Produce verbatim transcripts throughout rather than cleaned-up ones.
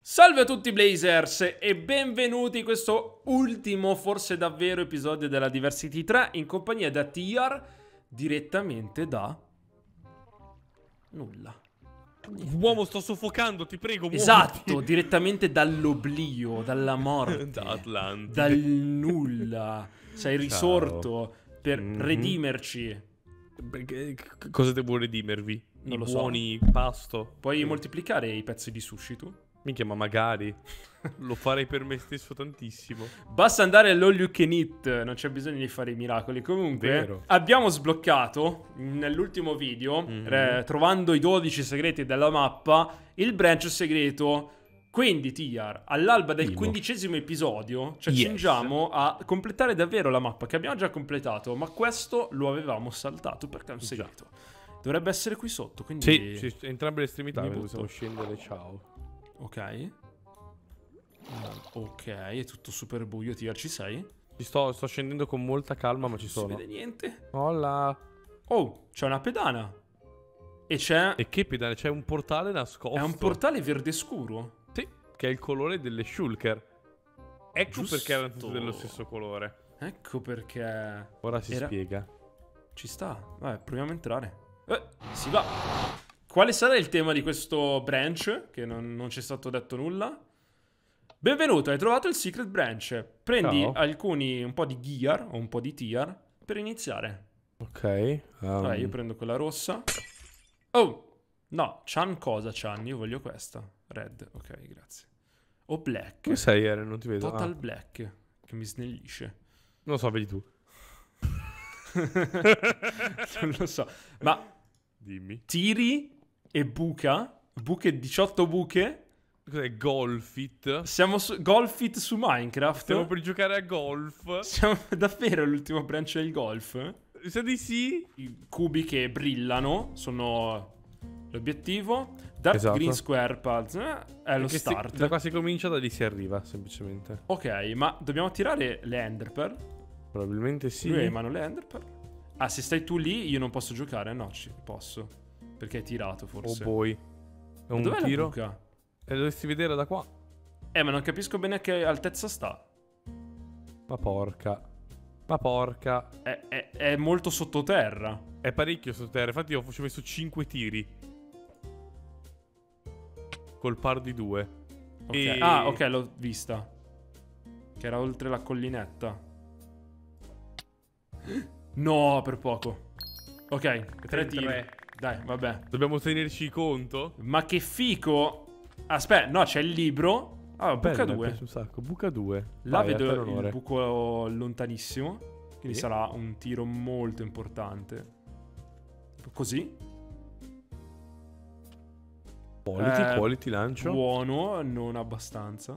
Salve a tutti Blazers e benvenuti in questo ultimo, forse davvero, episodio della Diversity tre in compagnia da T R direttamente da... nulla. Uomo, sto soffocando, ti prego, muoviti. Esatto, direttamente dall'oblio, dalla morte, da Atlantide, dal nulla. Sei risorto per mm-hmm. redimerci. Perché, cosa devo redimervi? Non I lo buoni so. pasto? Puoi sì. moltiplicare i pezzi di sushi tu? Minchia, ma magari. Lo farei per me stesso tantissimo. Basta andare all'all you can eat, non c'è bisogno di fare i miracoli. Comunque, Vero. abbiamo sbloccato nell'ultimo video, mm-hmm. eh, trovando i dodici segreti della mappa, il branch segreto. Quindi, T R, all'alba del Primo. quindicesimo episodio ci Yes. accingiamo a completare davvero la mappa che abbiamo già completato, ma questo lo avevamo saltato perché è un segreto. Dovrebbe essere qui sotto, quindi... Sì, sì, entrambe le estremità, mi possiamo butto. scendere, ciao. Ok. Uh, ok, è tutto super buio. T R, ci sei? Ci sto, sto scendendo con molta calma, ma ci Non sono. si vede niente. Hola. Oh, c'è una pedana. E c'è... E che pedale? C'è un portale nascosto. È un portale verde scuro. Sì, che è il colore delle shulker. Ecco Giusto. perché erano tutte dello stesso colore. Ecco perché... Ora si Era... spiega. Ci sta. Vabbè, proviamo a entrare. Eh, si va. Quale sarà il tema di questo branch? Che non, non ci è stato detto nulla. Benvenuto, hai trovato il secret branch. Prendi Ciao. alcuni, un po' di gear o un po' di tier per iniziare. Ok. Um... Vabbè, io prendo quella rossa. Oh, no, Chan cosa Chan? Io voglio questa. Red, ok, grazie. O black. Come sei, Eren? Non ti vedo. Total ah. black, che mi snellisce. Non lo so, vedi tu. Non lo so. Ma Dimmi. tiri e buca? Buche, diciotto buche? Cos'è Golfit? Siamo su Golfit su Minecraft? Stiamo per giocare a golf. Siamo davvero l'ultimo branch del golf? Sa di sì? I cubi che brillano sono l'obiettivo. Dark Esatto. Green Square Pads eh, è lo Perché start. si, da qua si comincia, da lì si arriva, semplicemente. Ok, ma dobbiamo tirare le Ender Pearl? Probabilmente sì. Lui ha in mano le Ender Pearl? Ah, se stai tu lì io non posso giocare? No, ci posso. Perché hai tirato, Oh forse. boy. È Ma un dov'è la tiro. buca? E dovresti vedere da qua. Eh, ma non capisco bene a che altezza sta. Ma porca. Ma porca. È, è, è molto sottoterra. È parecchio sottoterra. Infatti io ci ho messo cinque tiri. Col par di due. Okay. E... Ah, ok, l'ho vista. Che era oltre la collinetta. No, per poco. Ok, tre tiri. tre. Dai, vabbè. Dobbiamo tenerci conto? Ma che fico. Aspetta, no, c'è il libro. Ah, buca Bello, mi due. piace un sacco. Buca due. Là Vai, a te vedo l'onore. il buco lontanissimo. Quindi Sì. sarà un tiro molto importante. Così. Quality, Eh, quality, lancio. Buono, non abbastanza.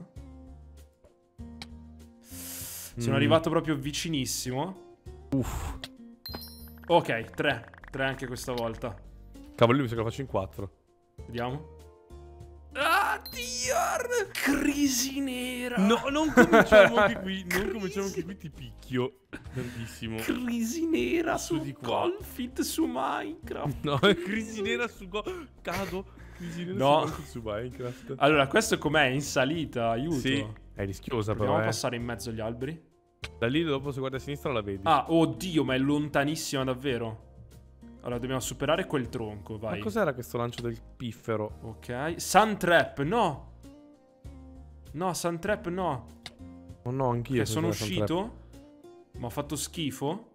Sono Mm. arrivato proprio vicinissimo. Uff. Ok, tre. Tre anche questa volta. Cavolo, io mi sa che lo faccio in quattro. Vediamo. Ah, T R! Crisi nera. No, non cominciamo anche qui. Non cominciamo anche qui, ti picchio. Tantissimo. Crisi nera Su su di qua. Golfit su Minecraft. No, è crisi nera su go... Cado. Crisi nera No. su, su Minecraft. Allora, questo com'è? In salita, aiuto. Sì, è rischiosa Proviamo però, a eh. passare in mezzo agli alberi. Da lì dopo se guardi a sinistra la vedi. Ah, oddio, ma è lontanissima davvero. Allora, dobbiamo superare quel tronco, vai. Ma cos'era questo lancio del piffero? Ok. Sun Trap, no. No, Sun Trap, no. Oh no, anch'io. Che sono cos'era Sun Trap. uscito. Ma ho fatto schifo.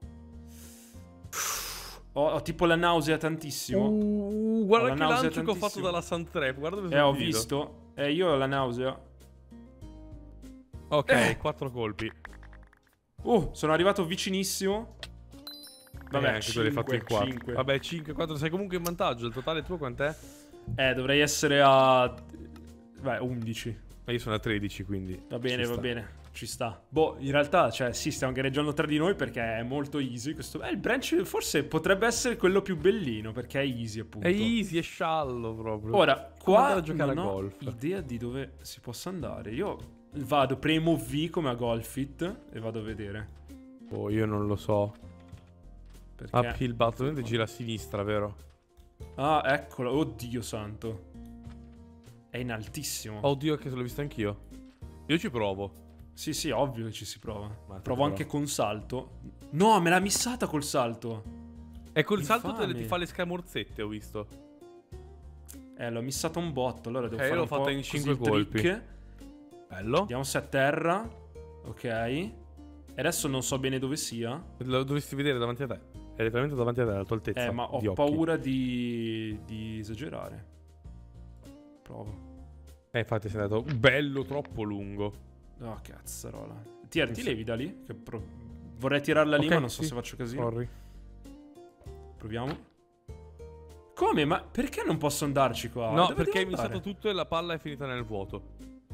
Ho, ho tipo la nausea tantissimo. Uh, guarda Ho la che nausea lancio che ho fatto tantissimo. dalla Sun Trap. Guarda dove Eh, sono ho finito. visto. Eh, io ho la nausea. Ok, Eh. quattro colpi. Uh, sono arrivato vicinissimo. Vabbè, eh, anche tu l'hai fatto in cinque, quattro. cinque. Vabbè, cinque, quattro, sei comunque in vantaggio. Il totale tuo quant'è? Eh, dovrei essere a... Beh, undici. Ma io sono a tredici, quindi. Va bene, ci va sta. bene. Ci sta. Boh, in realtà, cioè, sì, stiamo gareggiando tra di noi perché è molto easy. Questo... Eh, il branch forse potrebbe essere quello più bellino perché è easy, appunto. È easy, è sciallo proprio. Ora, Come qua andare a giocare non a ho golf. idea di dove si possa andare. Io vado, premo V come a Golfit e vado a vedere. Oh, io non lo so. Perché... Uphill battle, gira a sinistra, vero? Ah, eccolo. Oddio santo. È in altissimo. Oddio, che se l'ho visto anch'io. Io ci provo. Sì, sì, ovvio che ci si prova. Ma Provo però. anche con salto. No, me l'ha missata col salto. E col salto te Infame. ti fa le scamorzette, ho visto. Eh, l'ho missata un botto. Allora devo Ok, fare l'ho un fatta po' in così cinque il colpi. trick. Bello. Vediamo se è a terra. Ok. E adesso non so bene dove sia. Lo dovresti vedere davanti a te. È letteralmente davanti a te, alla tua altezza. Eh, ma ho di occhi. paura di, di esagerare. Provo. Eh, infatti sei andato bello troppo lungo. Oh, cazzarola. Tier, ti Sì. levi da lì? Che pro- Vorrei tirarla lì, Ok, ma non so sì. se faccio casino. Sorry. Proviamo. Come? Ma perché non posso andarci qua? No, Dove perché hai devo andare? missato tutto e la palla è finita nel vuoto.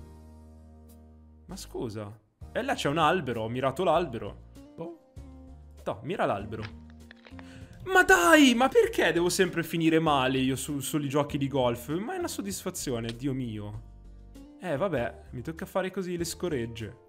Ma scusa. E là c'è un albero, ho mirato l'albero. Oh. No, mira l'albero. Ma dai, ma perché devo sempre finire male io su, sui giochi di golf? Ma è una soddisfazione, Dio mio. Eh, vabbè, mi tocca fare così le scoregge.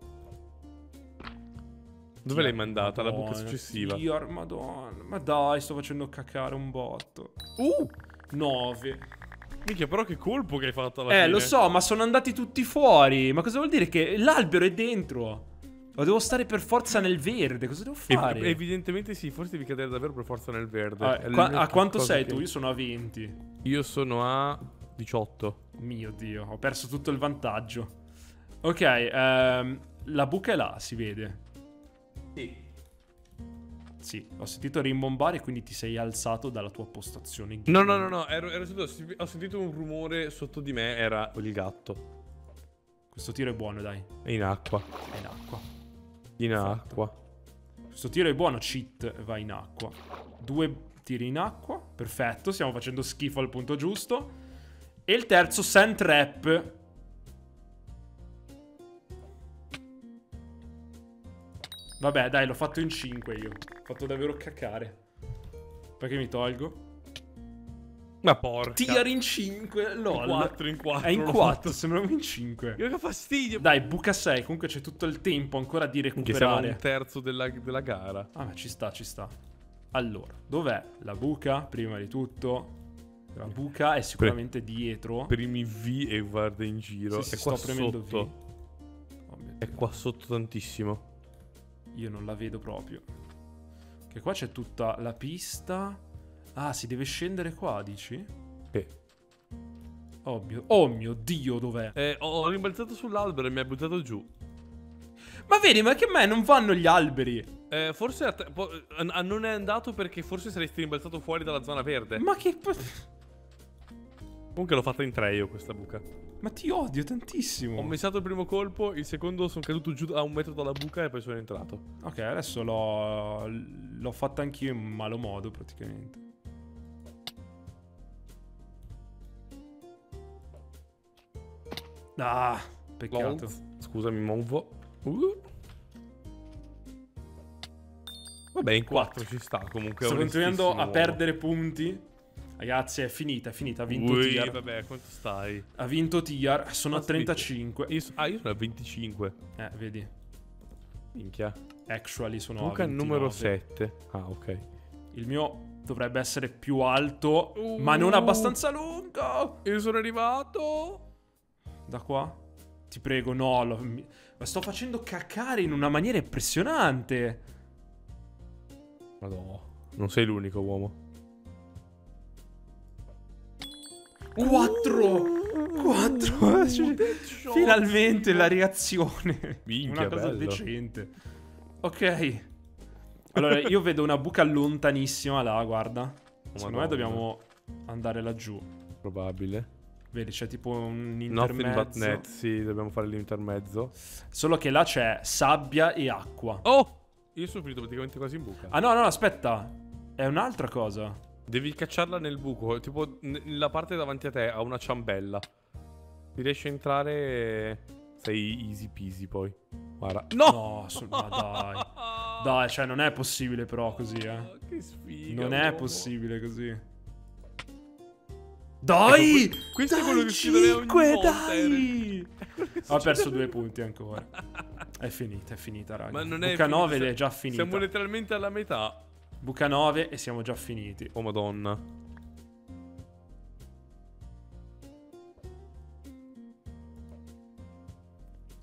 Dove l'hai mandata? La buca Madonna, successiva. Dio, madonna. Ma dai, sto facendo cacare un botto. Uh! nove. Minchia, però che colpo che hai fatto alla Eh, fine. lo so, ma sono andati tutti fuori. Ma cosa vuol dire che l'albero è dentro? O devo stare per forza nel verde? Cosa devo Ev- fare? evidentemente sì, forse devi cadere davvero per forza nel verde. Ah, È qua- l'unica a quanto cosa sei che- tu? Io sono a venti. Io sono a diciotto. Mio Dio, ho perso tutto il vantaggio. Ok, ehm, la buca è là, si vede. Sì. Sì, ho sentito rimbombare, quindi ti sei alzato dalla tua postazione. No, no, no, no, ero, ero seduto, ho sentito un rumore sotto di me, era il gatto. Questo tiro è buono, dai. È in acqua. È in acqua. In Perfetto. acqua. Questo tiro è buono, cheat, va in acqua. Due tiri in acqua, perfetto, stiamo facendo schifo al punto giusto. E il terzo, sand trap. Vabbè, dai, l'ho fatto in cinque io. Ho fatto davvero cacare. Perché mi tolgo? Ma porca. Tier in cinque, lol. In quattro, in quattro. È in l'ho quattro, fatto. sembrava in cinque. Che fastidio. Dai, buca sei, comunque c'è tutto il tempo ancora di Che siamo a un recuperare. terzo della, della gara. Ah, ma ci sta, ci sta. Allora, dov'è la buca? Prima di tutto, la buca è sicuramente dietro. Premi V e guarda in giro. Sì, sì, è qua sto premendo sotto. V. Oh mio È Dio. qua sotto tantissimo. Io non la vedo proprio. Che qua c'è tutta la pista. Ah, si deve scendere qua, dici? Sì. Oh mio, oh mio Dio, dov'è? Eh, ho rimbalzato sull'albero e mi ha buttato giù. Ma vedi, ma che a me non vanno gli alberi? Eh, forse a te- po- a- non è andato perché forse saresti rimbalzato fuori dalla zona verde. Ma che... Comunque l'ho fatta in tre io questa buca. Ma ti odio tantissimo. Ho missato il primo colpo, il secondo sono caduto giù a un metro dalla buca e poi sono entrato. Ok, adesso l'ho l'ho fatta anch'io in malo modo praticamente. Ah, peccato. Lol. Scusa, mi muovo. Uh. Vabbè, in quattro ci sta comunque. Sto continuando a onestissimo perdere punti. Ragazzi, è finita, è finita. Ha vinto Ui, Tiar. vabbè, quanto stai? Ha vinto Tiar. Sono a Aspetta. trentacinque. Io so- ah, io sono a venticinque. Eh, vedi. Minchia. Actually sono Buca a ventinove. numero sette. Ah, ok. Il mio dovrebbe essere più alto, Uh. ma non abbastanza lungo. Io sono arrivato. Da qua? Ti prego, no. Lo, mi, ma sto facendo cacare in una maniera impressionante. Madonna. Non sei l'unico uomo. Quattro! Quattro! deadshot. Finalmente la reazione. Minchia, una cosa bello. decente. Ok. Allora, io vedo una buca lontanissima là, guarda. Secondo me Madonna. dobbiamo andare laggiù. Probabile. Vedi, c'è tipo un Nothing but intermezzo. net. Sì, dobbiamo fare l'intermezzo. Solo che là c'è sabbia e acqua. Oh! Io sono finito praticamente quasi in buca. Ah no, no, aspetta. È un'altra cosa. Devi cacciarla nel buco. Tipo, n- la parte davanti a te ha una ciambella. Ti riesci a entrare. Sei easy peasy poi. Guarda. No! No, su- ma dai. Dai, cioè non è possibile però così, eh. Che sfiga. Non è uomo. possibile così. Dai! Ecco, questo dai, è quello che scriverei ogni cinque, volta, dai! Ho perso due punti ancora. È finita, è finita, raga. Ma non è Buca finita, nove ed se- è già finita. Siamo letteralmente alla metà. Buca nove e siamo già finiti. Oh madonna.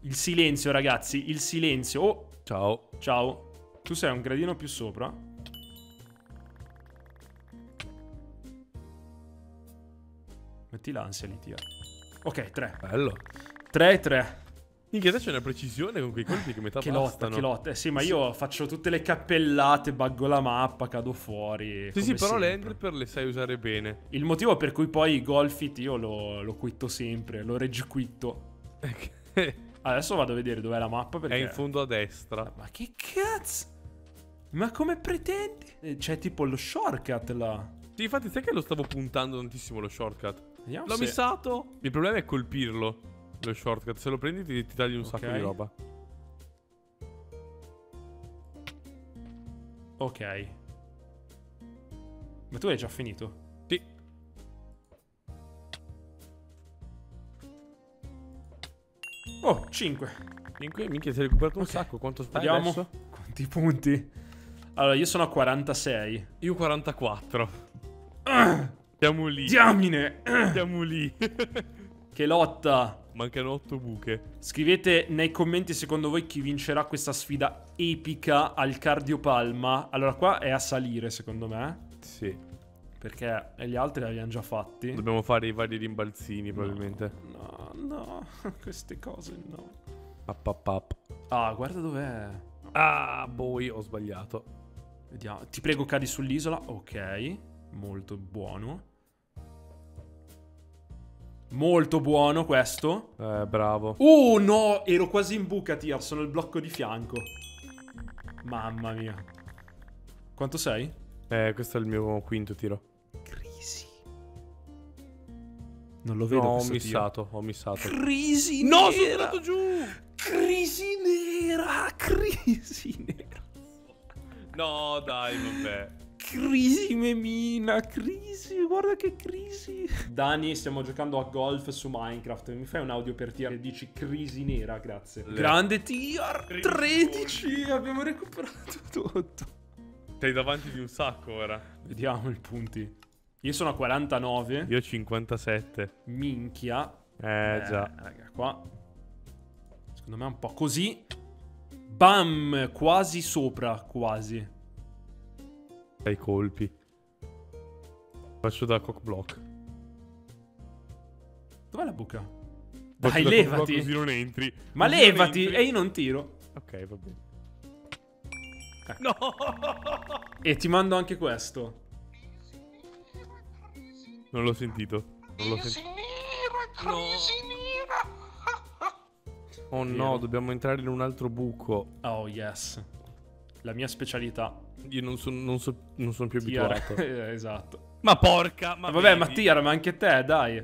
Il silenzio, ragazzi, il silenzio. Oh, Ciao. ciao. Tu sei un gradino più sopra. Metti l'ansia lì, Tier. Ok, tre. Bello. tre e tre. Minchia, te c'è una precisione con quei colpi che metà Che lotta, bastano. che lotta. Eh sì, ma io faccio tutte le cappellate, buggo la mappa, cado fuori. Sì, sì, però sempre. le Enderpearl le sai usare bene. Il motivo per cui poi i Golfit io lo, lo quitto sempre, lo regquitto. Adesso vado a vedere dov'è la mappa perché... È in fondo a destra. Ma che cazzo? Ma come pretendi? Eh, C'è tipo lo shortcut là. Sì, infatti sai che lo stavo puntando tantissimo lo shortcut. Vediamo L'ho se... missato. Il problema è colpirlo. Lo shortcut. Se lo prendi ti, ti tagli un Ok. sacco di roba. Ok. Ma tu hai già finito? Sì. Oh, cinque. Minchia, minchia, si è recuperato un Ok. sacco. Quanto fai Vediamo adesso? quanti punti. Allora, io sono a quarantasei. Io quarantaquattro. Siamo lì. Diamine! Siamo lì. Che lotta! Mancano otto buche. Scrivete nei commenti secondo voi chi vincerà questa sfida epica al cardiopalma. Allora qua è a salire secondo me, Sì. perché gli altri li abbiamo già fatti. Dobbiamo fare i vari rimbalzini probabilmente. No, no, queste cose no. Up, up, up. Ah, guarda dov'è. Ah, boy, ho sbagliato. Vediamo. Ti prego cadi sull'isola. Ok, molto buono. Molto buono questo. Eh, bravo. Uh, no, ero quasi in buca, Tia. Sono il blocco di fianco. Mamma mia. Quanto sei? Eh, questo è il mio quinto tiro. Crisi. Non lo vedo No, ho questo missato, ho missato. tiro. Crisi No, sono nera. andato giù! Crisi nera. Crisi nera. No, dai, vabbè. Crisi memina. Crisi. Guarda che crisi. Dani, stiamo giocando a golf su Minecraft. Mi fai un audio per Tier e dici crisi nera, grazie. Le- Grande Tier. tredici. Abbiamo recuperato tutto. Sei davanti di un sacco ora. Vediamo i punti. Io sono a quarantanove. Io cinquantasette. Minchia. Eh, già. Raga, qua. Secondo me è un po' così. Bam! Quasi sopra, quasi. Sei colpi. Faccio da cock block. Dov'è la buca? Faccio Dai, da cock block levati. così non entri. Ma Così non levati entri. e io non tiro. Ok, va bene. Eh. No! E ti mando anche questo. Non l'ho sentito. Non l'ho sentito. Oh no, Vero. dobbiamo entrare in un altro buco. Oh, yes. La mia specialità. Io non, so, non, so, non sono più Tier. abituato. Esatto. Ma porca! Ma Vabbè, vedi? ma Tier, ma anche te, dai.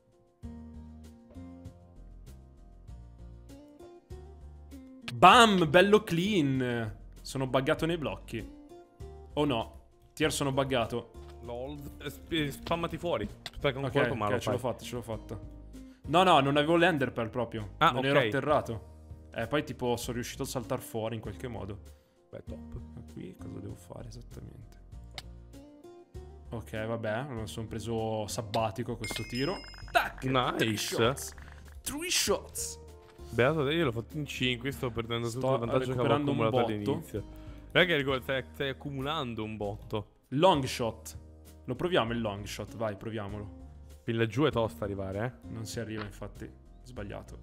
Bam, bello clean. Sono buggato nei blocchi. Oh no. Tier, sono buggato. Lol. Eh, sp- Spammati fuori. Aspetta, un Ok, colpo, ma ok, lo ce l'ho fai. fatta, ce l'ho fatta. No, no, non avevo l'enderpearl proprio. Ah, non ok. ero atterrato. Eh, poi tipo sono riuscito a saltare fuori in qualche modo. Beh, top. Ma qui cosa devo fare esattamente? Ok, vabbè, me lo sono preso sabbatico questo tiro. Tac! Nice. Three shots. Three shots. Beato te, io l'ho fatto in cinque. Sto perdendo Sto tutto il vantaggio che avevo recuperando un accumulato botto. all'inizio. Raga, ricorda, stai, stai accumulando un botto. Long shot. Lo proviamo il long shot, vai, proviamolo. Qui laggiù è tosta arrivare, eh. Non si arriva, infatti. Sbagliato.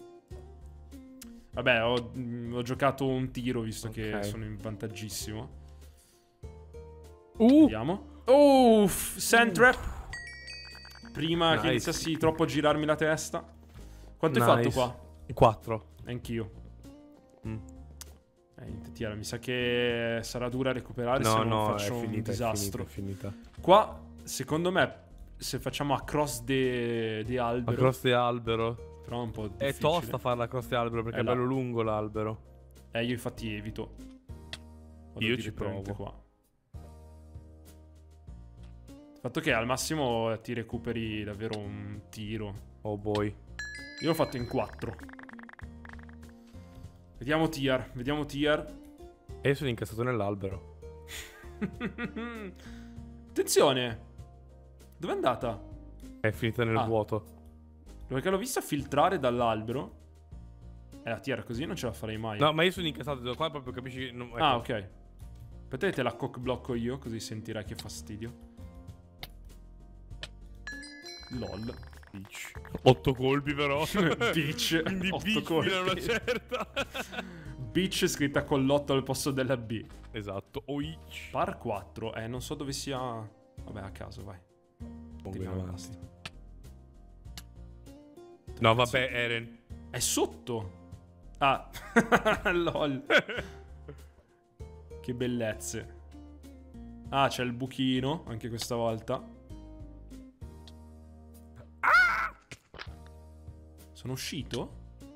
Vabbè, ho, mh, ho giocato un tiro visto che Ok. sono in vantaggissimo. Uh! Vediamo. Uff, sand trap. Prima Nice. che iniziassi troppo a girarmi la testa. Quanto hai fatto Nice. qua? quattro. Anch'io. Mm. Eh, niente, Tiara, mi sa che sarà dura recuperare se No, non no, faccio è un finita, è disastro. finita, è finita. Qua, secondo me, se facciamo across de, de albero, Across the albero. però è un po' difficile. È tosta farla across the albero perché È è, là. bello lungo l'albero. Eh, io infatti evito. Vado Io ci direttamente provo. qua. Il fatto che al massimo ti recuperi davvero un tiro. Oh boy. Io l'ho fatto in quattro. Vediamo Tier, vediamo Tier. E io sono incassato nell'albero. Attenzione. Dov'è andata? È finita nel Ah. vuoto. Perché l'ho vista filtrare dall'albero. Eh, la tiara così non ce la farei mai. No, ma io sono incazzato da qua proprio capisci che... Non... Ecco. Ah, ok. Aspettate, la cock blocco io, così sentirai che fastidio. Lol. Beach. Otto colpi però. Beach. Quindi Otto beach colpi. fino a una certa. Beach scritta con l'otto al posto della B. Esatto. Oich. Par quattro. Eh, non so dove sia... Vabbè, a caso, vai. Tiriamo basta. No, vabbè, Eren. È sotto. Ah. Lol. Che bellezze. Ah, c'è il buchino anche questa volta. Ah! Sono uscito?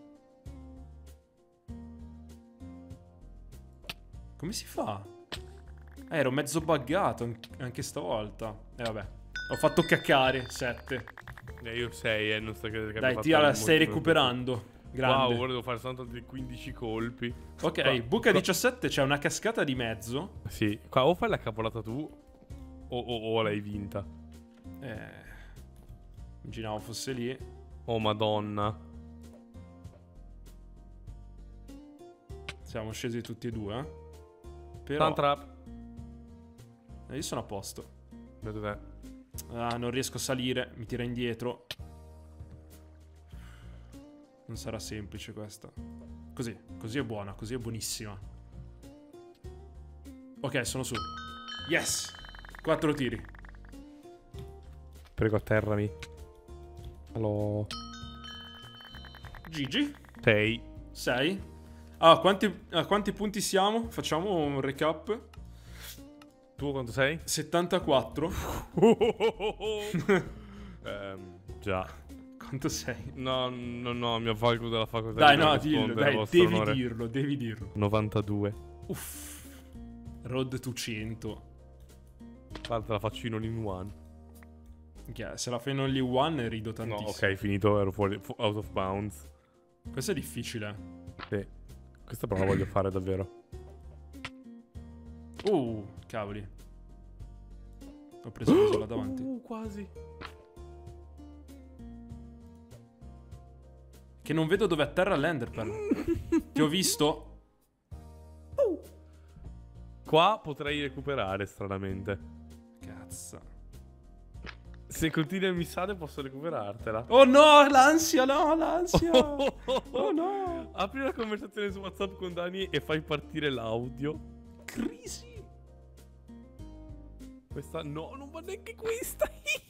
Come si fa? Eh, ero mezzo buggato anche stavolta. E eh, vabbè. Ho fatto caccare. Sette. Eh, io sei, eh, non sto credendo che Dai, Tia, la stai recuperando. Grande. Wow, ora devo fare soltanto altri quindici colpi. Ok, qua, buca qua. diciassette, c'è una cascata di mezzo. Sì, qua o fai la cavolata tu o, o, o l'hai vinta. Eh, immaginavo fosse lì. Oh madonna. Siamo scesi tutti e due, eh. Però Stun trap. eh, io sono a posto. Dov'è? Ah, non riesco a salire, mi tira indietro. Non sarà semplice questa. Così, così è buona, così è buonissima. Ok, sono su. Yes! Quattro tiri. Prego, atterrami. Allora. Gigi? Sei. sei. Ah, quanti, a quanti punti siamo? Facciamo un recap. Tu quanto sei? settantaquattro. ehm, già. Quanto sei? No, no, no, mio falco della facoltà. Dai, di no, rispondere, dillo, dai, vostro devi onore. dirlo, devi dirlo. novantadue. Uff. Road to cento. Tra l'altro la faccio in all in one. Okay, se la fai in only one rido No, tantissimo. ok, finito, ero fuori, fu- out of bounds. Questo è difficile. Sì. Questa però la voglio fare davvero. Uh, cavoli. Ho preso l'uso là davanti. Uh, quasi. Che non vedo dove atterra l'Enderpearl. Ti ho visto? Qua potrei recuperare, stranamente. Cazzo. Se continui a missare posso recuperartela. Oh no, l'ansia, no, l'ansia. Oh no. Apri la conversazione su WhatsApp con Dani e fai partire l'audio. Crisi. Questa no, non va neanche questa.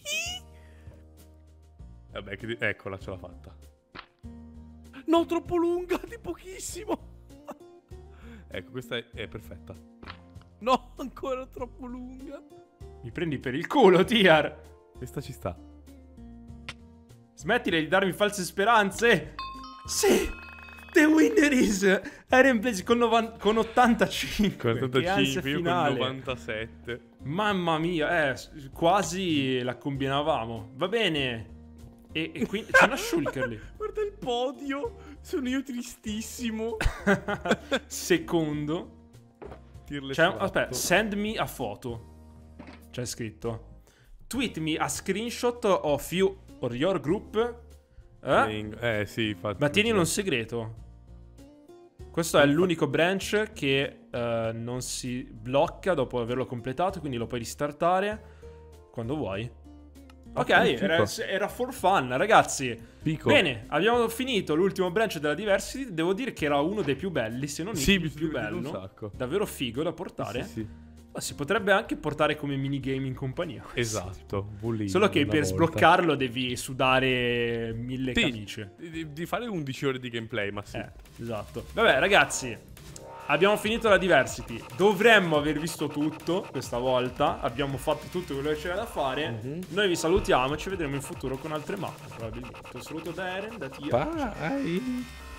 Vabbè, che di- eccola, ce l'ha fatta. No, troppo lunga, di pochissimo. Ecco, questa è, è perfetta. No, ancora troppo lunga. Mi prendi per il culo, Tiar. Questa ci sta. Smettila di darmi false speranze. Sì. The winner is Eren Blaze con, novan- con ottantacinque. Con Che ansia ottantacinque, io con finale. novantasette. Mamma mia, eh, s- quasi la combinavamo. Va bene. E, e quindi c'è una shulker lì. Guarda il podio. Sono io tristissimo. Secondo. Tirle Cioè, sotto. aspetta, send me a photo. C'è scritto. Tweet me a screenshot of you or your group. Eh? Playing- Eh sì, infatti. Ma tienilo un segreto. Questo è l'unico branch che eh, non si blocca dopo averlo completato, quindi lo puoi ristartare quando vuoi. Ok, Ah, fico. era, era for fun, ragazzi. Pico. Bene, abbiamo finito l'ultimo branch della Diversity. Devo dire che era uno dei più belli, se non Sì, il mi più è piaciuto un bello. sacco. Davvero figo da portare. Sì, sì. Ma si potrebbe anche portare come minigame in compagnia. Esatto. bullying Solo che una per volta. sbloccarlo devi sudare mille Sì, camicie. Di, di fare undici ore di gameplay, ma sì. Eh, esatto. Vabbè, ragazzi, abbiamo finito la Diversity. Dovremmo aver visto tutto questa volta. Abbiamo fatto tutto quello che c'era da fare. Mhm. Noi vi salutiamo e ci vedremo in futuro con altre mappe, probabilmente. Un saluto da Eren, da Tia. Bye.